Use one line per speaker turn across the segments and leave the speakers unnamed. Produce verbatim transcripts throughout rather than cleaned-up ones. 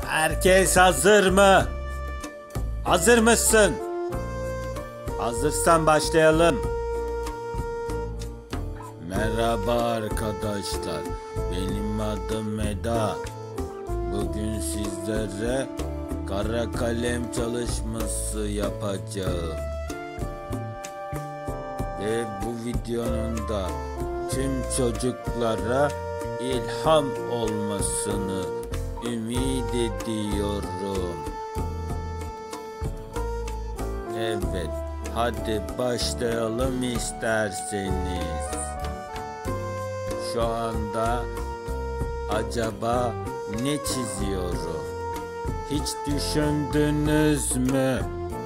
Herkes hazır mı? Hazır mısın? Hazırsan başlayalım. Merhaba arkadaşlar. Benim adım Eda. Bugün sizlere kara kalem çalışması yapacağım. Ve bu videonun da tüm çocuklara ilham olmasını ümit ediyorum. Evet, hadi başlayalım isterseniz. Şu anda acaba ne çiziyorum? Hiç düşündünüz mü?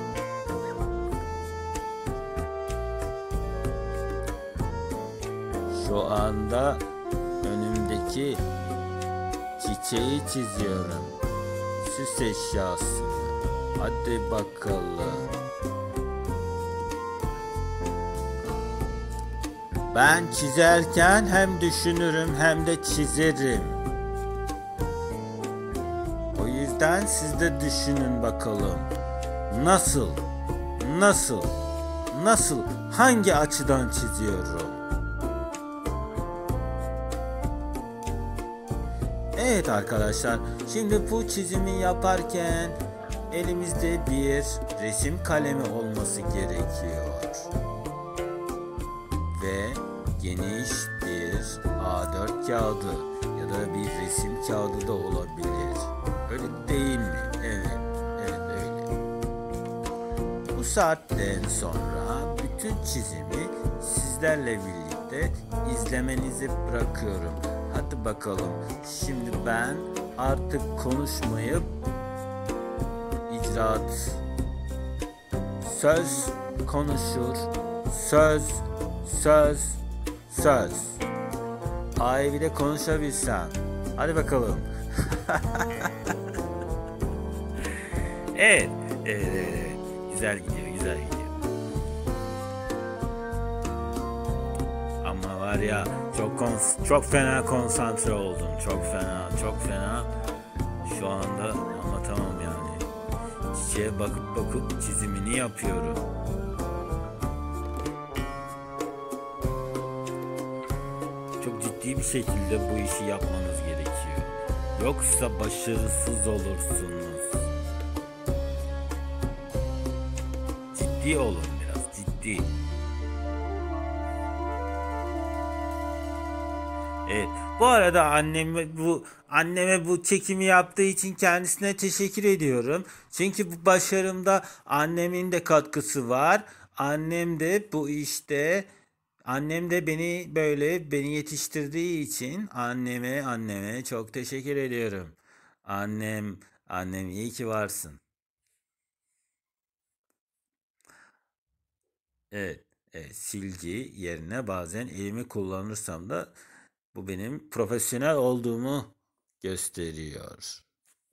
Şu anda önümdeki çiçeği çiziyorum. Süs eşyası. Hadi bakalım. Ben çizerken hem düşünürüm hem de çizerim. O yüzden siz de düşünün bakalım. Nasıl? Nasıl? Nasıl? Hangi açıdan çiziyorum? Evet arkadaşlar, şimdi bu çizimi yaparken elimizde bir resim kalemi olması gerekiyor. Ve geniş bir A dört kağıdı ya da bir resim kağıdı da olabilir. Öyle değil mi? Evet, evet öyle. Bu saatten sonra bütün çizimi sizlerle birlikte izlemenizi bırakıyorum. Hadi bakalım. Şimdi ben artık konuşmayıp icraat, söz konuşur, söz, söz, söz. Ay bir de konuşabilsem. Hadi bakalım. Evet, evet, güzel gidiyor, güzel gidiyor. Ama var ya, çok kons- çok fena konsantre oldum. Çok fena, çok fena. Şu anda anlatamam yani. Çiçeğe bakıp bakıp çizimini yapıyorum. Çok ciddi bir şekilde bu işi yapmanız gerekiyor. Yoksa başarısız olursunuz. Ciddi olun biraz, ciddi. Evet. Bu arada anneme bu anneme bu çekimi yaptığı için kendisine teşekkür ediyorum. Çünkü bu başarımda annemin de katkısı var. Annem de bu işte annem de beni böyle beni yetiştirdiği için anneme anneme çok teşekkür ediyorum. Annem annem iyi ki varsın. Evet, evet, silgi yerine bazen elimi kullanırsam da bu benim profesyonel olduğumu gösteriyor.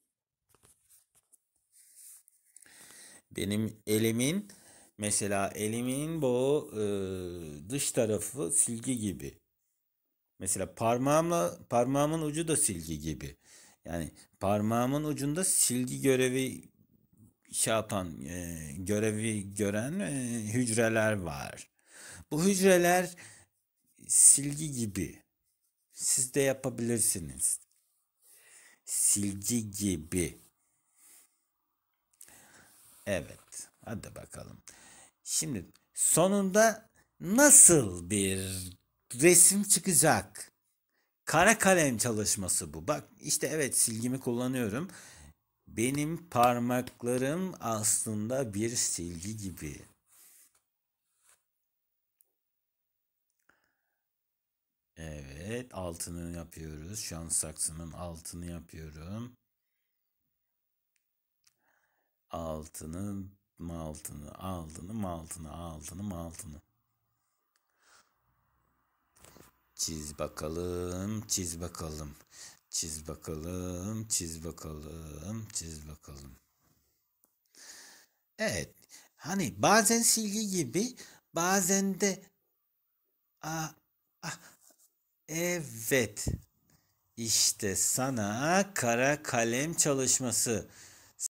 Benim elimin mesela elimin bu e, dış tarafı silgi gibi. Mesela parmağımla parmağımın ucu da silgi gibi. Yani parmağımın ucunda silgi görevi şey yapan, e, görevi gören e, hücreler var. Bu hücreler silgi gibi. Siz de yapabilirsiniz. Silgi gibi. Evet. Hadi bakalım. Şimdi sonunda nasıl bir resim çıkacak? Kara kalem çalışması bu. Bak işte evet silgimi kullanıyorum. Benim parmaklarım aslında bir silgi gibi. Evet, altını yapıyoruz. Şu an saksının altını yapıyorum. Altını, maltını, altını, maltını, altını, maltını. Çiz bakalım, çiz bakalım. Çiz bakalım, çiz bakalım, çiz bakalım. Evet, hani bazen silgi gibi, bazen de ah, ah, evet. İşte sana kara kalem çalışması.